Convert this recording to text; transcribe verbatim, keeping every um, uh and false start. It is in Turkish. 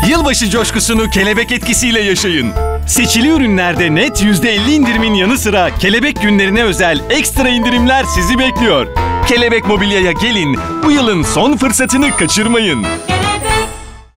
Yılbaşı coşkusunu kelebek etkisiyle yaşayın. Seçili ürünlerde net yüzde elli indirimin yanı sıra kelebek günlerine özel ekstra indirimler sizi bekliyor. Kelebek Mobilya'ya gelin, bu yılın son fırsatını kaçırmayın.